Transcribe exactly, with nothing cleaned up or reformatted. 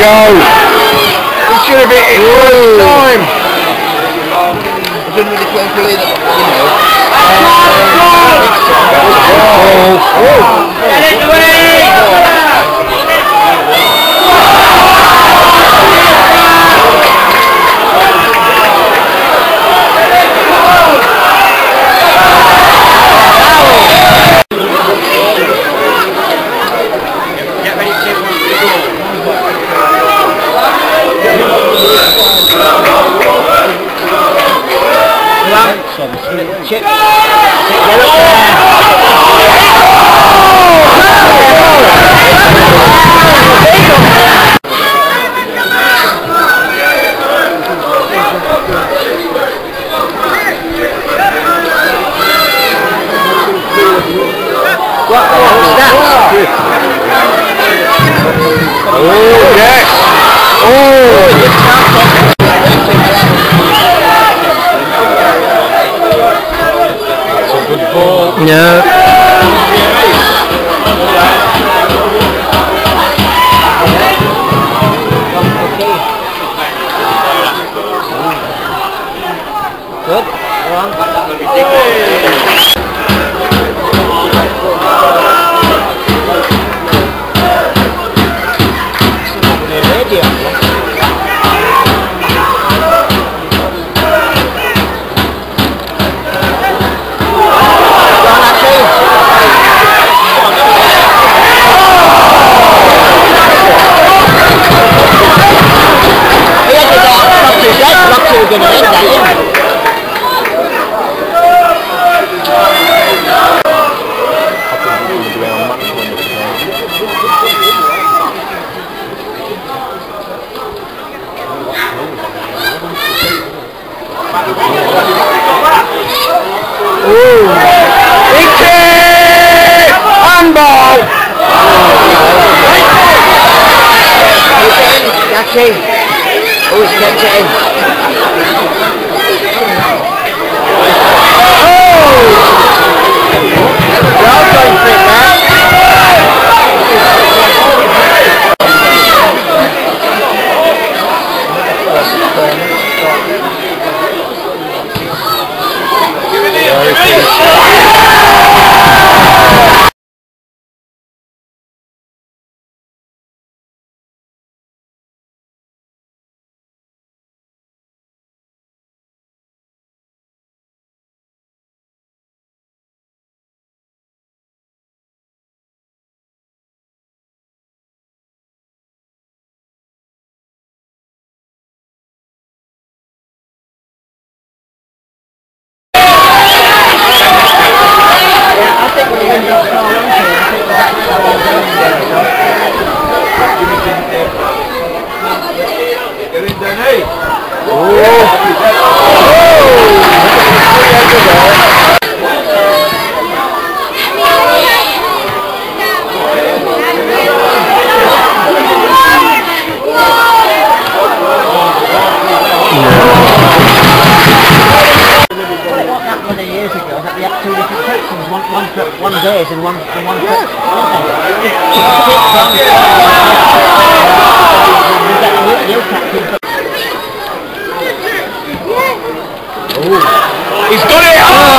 It should have hit it first time. I didn't really quite believe that, you know. Get it away! Chip. Get up What? What's that? Oh, yes! Oh! No. Good. Go on. We're going to end that, isn't it? Ooh! Big kick! Handball! That's it. Oh, he's kept it in. One days and one and one yeah. Oh. He's got it! Oh!